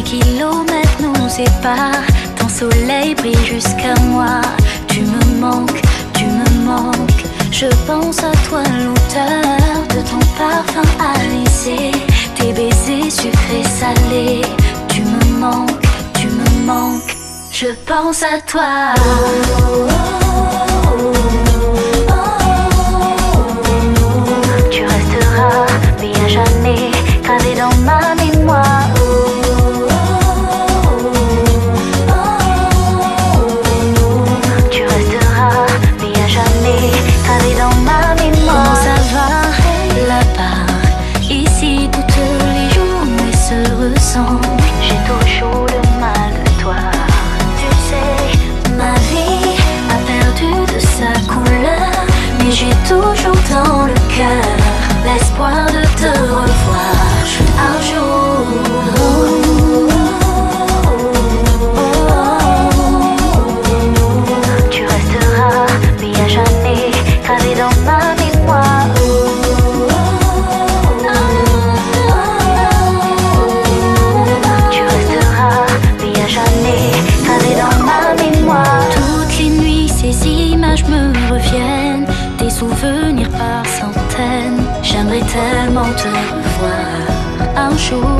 kilomètres nous séparent, ton soleil brille jusqu'à moi. Tu me manques, tu me manques. Je pense à toi, l'odeur de ton parfum alisé, tes baisers sucrés salés. Tu me manques, tu me manques. Je pense à toi. Tu resteras, mais à jamais, gravé dans ma mémoire. Tu resteras, mais à jamais, gravé dans ma mémoire. Comment ça va là-bas? Ici, tous les journées se ressemblent. J'ai toujours le mal de toi. Tu sais, ma vie a perdu de sa couleur, mais j'ai toujours dans le cœur l'espoir de te revoir un jour. Tu resteras, mais à jamais, gravé dans ma mémoire. Tu resteras, mais à jamais, gravé dans ma mémoire. Toutes les nuits, ces images me reviennent, des souvenirs par centaines. J'aimerais tellement te revoir un jour.